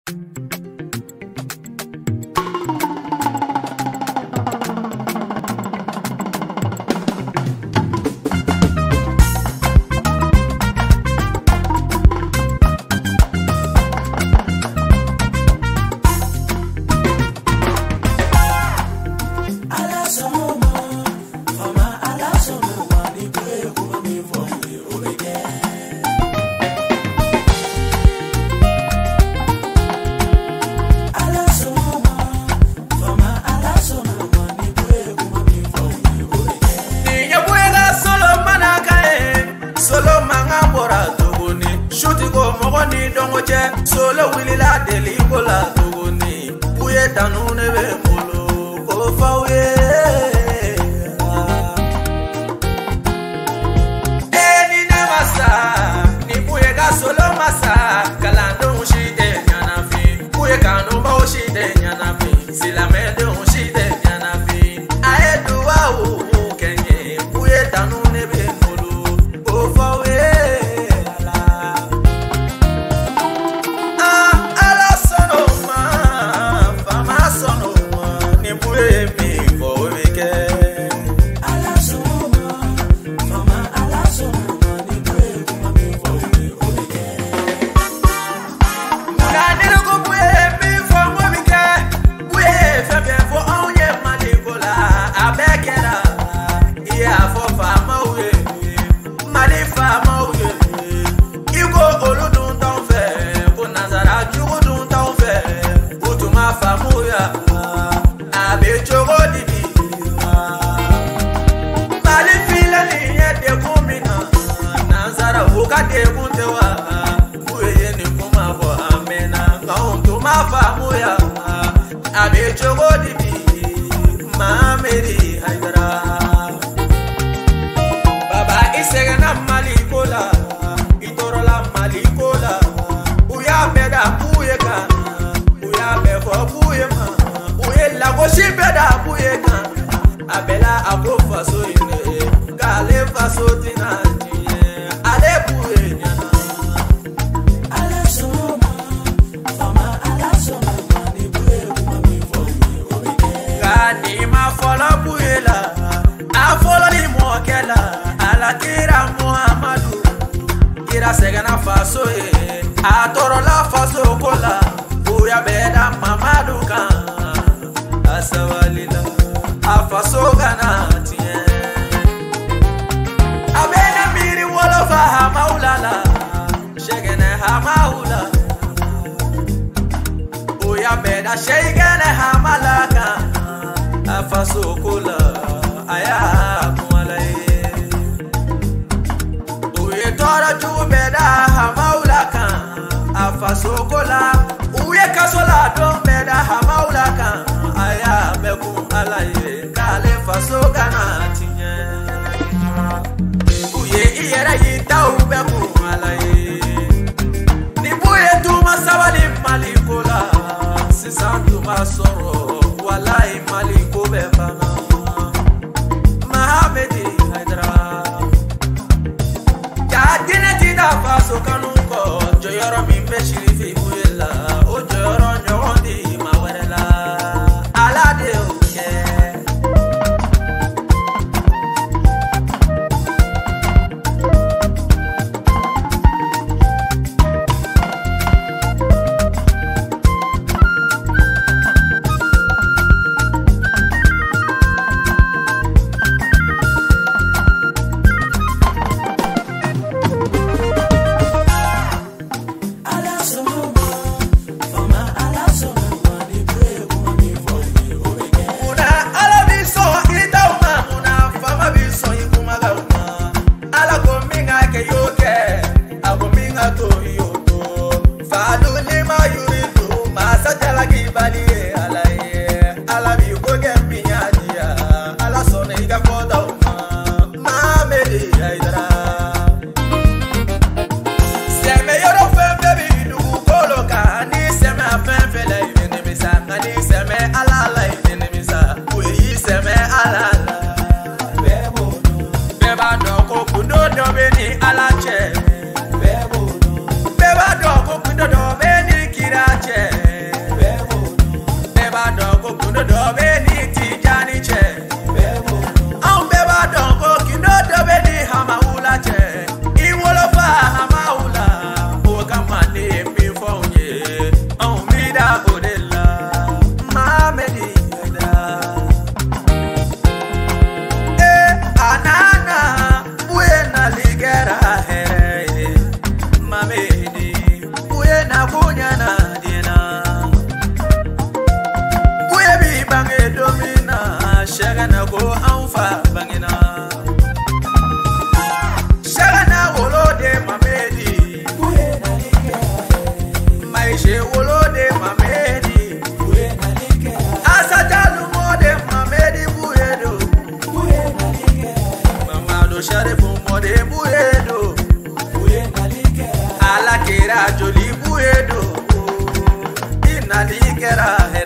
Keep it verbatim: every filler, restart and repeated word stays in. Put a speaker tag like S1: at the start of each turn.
S1: Solo willy la delicola tuguni uye tanune be molo ko fawe eni na masa ni buye ga solo masa kalando shide nyana fi buye kanu ba shide nyana fi silame de shide nyana fi aedu wa o kenye buye tanune be molo ko fawe Abela abo faso ine gale faso tinati ale buye nyana ala soma mama ala soma mani buye kuma mi foni obike gani ma fola buye la a fola ni mo kela ala kira Muhammadu kira segana faso e a toro la faso kola buya beda Muhammadu kan asawalila afaso ganati abena miri wala fa maulala shegene ha maula oya beda shegene ha malaka afaso kola aya kumalae oye tora ju beda ha maulaka afaso kola uye kasola don beda ha maulaka aya beku alaye kale faso ganati uye iyera yita ubeku alaye ni buye tuma sabali malikola sisantu masoro walai maliko befana Mahamedi Haidara ya dine tida faso kanunko joyoro mi peshiri fi buye la o joyoro nyondi get ahead.